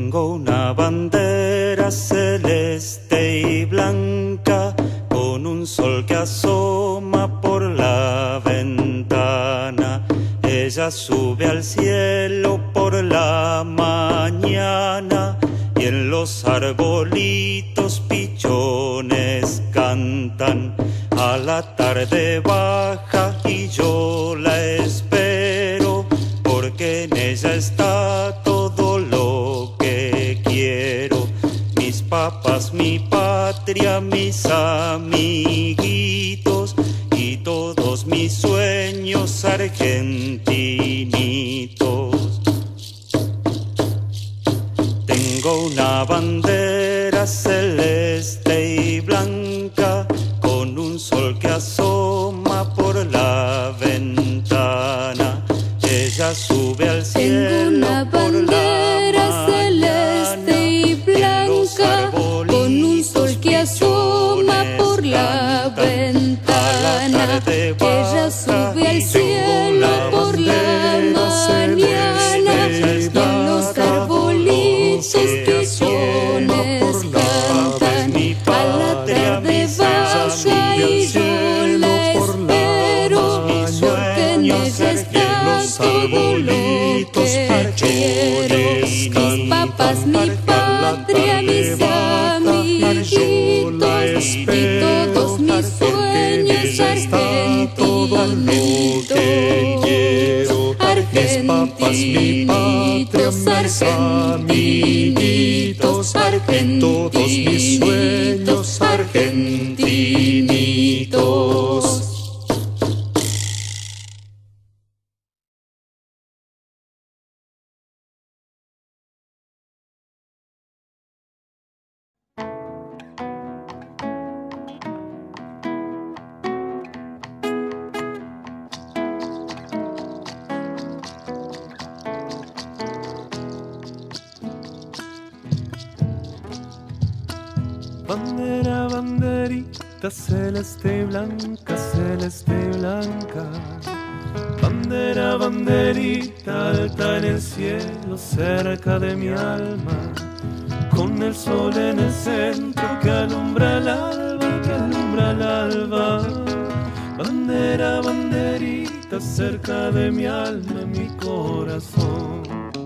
Tengo una bandera celeste y blanca con un sol que asoma por la ventana. Ella sube al cielo por la mañana y en los arbolitos pichones cantan. A la tarde baja y yo la espero porque en ella está todo lo que quiero. Mis papás, mi patria, mis amiguitos y todos mis sueños argentinitos. Tengo una bandera celeste y blanca con un sol que asoma por la ventana. Ella sube al cielo. Tengo una bandera celeste y blanca con un sol que asoma por la ventana. Ella sube al cielo por la mañana y en los arbolitos pichones cantan. A la tarde baja y yo la espero porque en ella está todo lo que quiero. Mis papás, mi patria, mis amiguitos y todos mis sueños argentinitos. Argentinitos, argentinitos, todos mis sueños argentinitos. Bandera, banderita celeste y blanca, celeste y blanca. Bandera, banderita alta en el cielo, cerca de mi alma, con el sol en el centro que alumbra el alba, que alumbra el alba. Bandera, banderita cerca de mi alma, en mi corazón.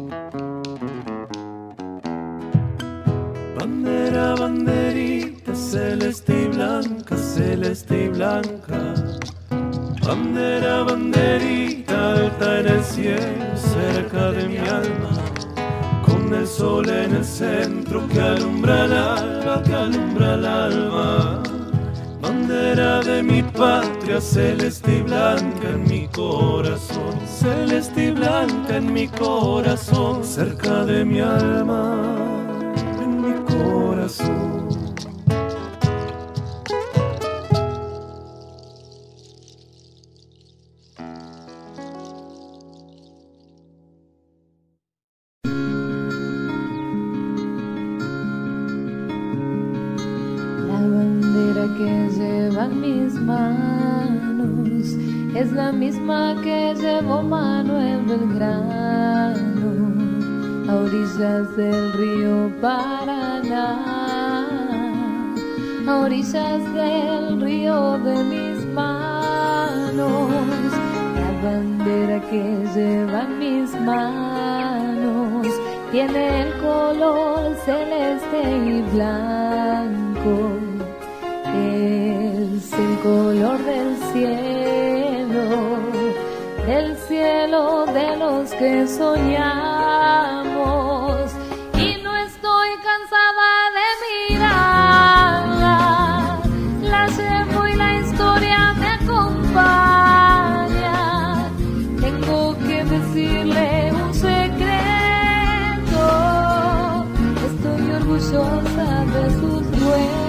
Bandera, banderita celeste y blanca, celeste y blanca. Bandera, banderita alta en el cielo, cerca de mi alma, con el sol en el centro que alumbra el alba, que alumbra el alba. Bandera de mi patria, celeste y blanca en mi corazón, celeste y blanca en mi corazón, cerca de mi alma, en mi corazón. Que llevan mis manos es la misma que llevó Manuel Belgrano a orillas del río Paraná, a orillas del río de mis manos. La bandera que llevan mis manos tiene el color celeste y blanco. Es el color del cielo de los que soñamos. Y no estoy cansada de mirarla, la llevo y la historia me acompaña. Tengo que decirle un secreto, estoy orgullosa de sus ruedas.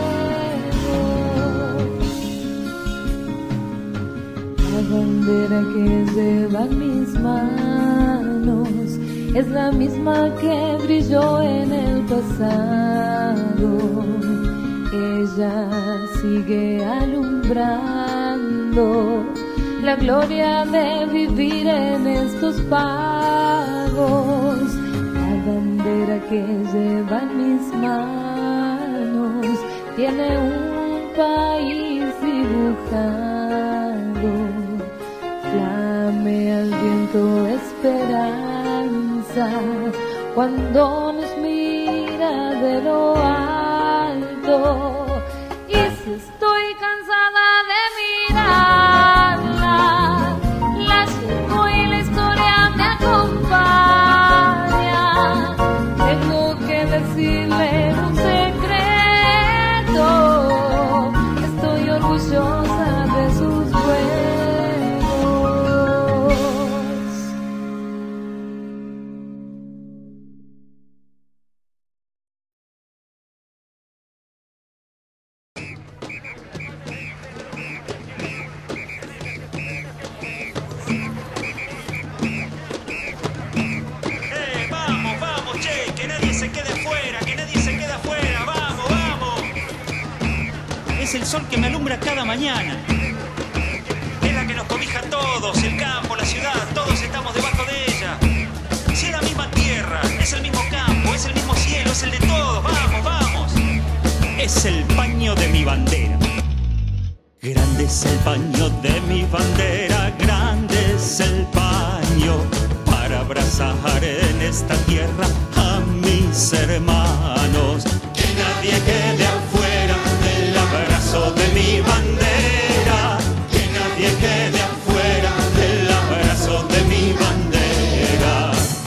La bandera que llevan mis manos es la misma que brilló en el pasado. Ella sigue alumbrando la gloria de vivir en estos pagos. La bandera bandera que lleva en mis manos tiene un país dibujado, flamea al viento esperanza cuando nos mira de lo alto. Y si estoy cansada de mirarla, la llevo y la historia me acompaña. Tengo que decirle un secreto, estoy orgullosa de sus juegos. Vamos, vamos, che, que nadie se quede afuera, que nadie se quede afuera, vamos, vamos. Es el sol que me alumbra cada mañana. Es la que nos cobija a todos, el campo, la ciudad, todos estamos debajo de ella. Si es la misma tierra, es el mismo campo, es el mismo cielo, es el de todos, vamos, vamos. Es el paño de mi bandera. Grande es el paño de mi bandera, grande es el paño para abrazar en esta tierra a mis hermanos. Que nadie quede afuera del abrazo de mi bandera, que nadie quede afuera del abrazo de mi bandera.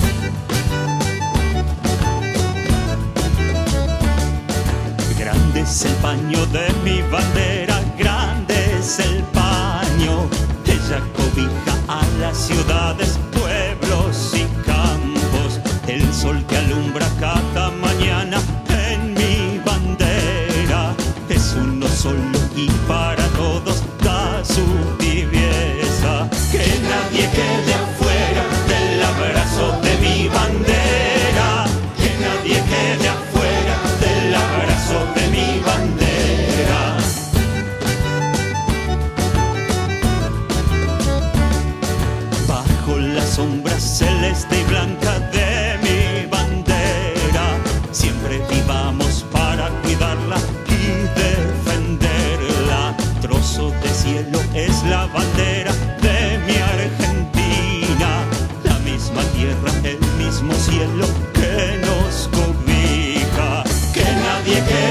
Grande es el paño de mi bandera, grande es el paño. Ella cobija a las ciudades, pueblos y campos. El sol que alumbra cada mañana en mi bandera es uno solo y para todos da su tibieza. Que nadie quede afuera del abrazo de mi bandera, que nadie quede afuera del abrazo de mi bandera. Bajo la sombra celeste y blanca de mi bandera, siempre vivamos para cuidarla y defenderla. Trozo de cielo es la bandera de mi Argentina, la misma tierra, el mismo cielo que nos cobija. Que nadie quede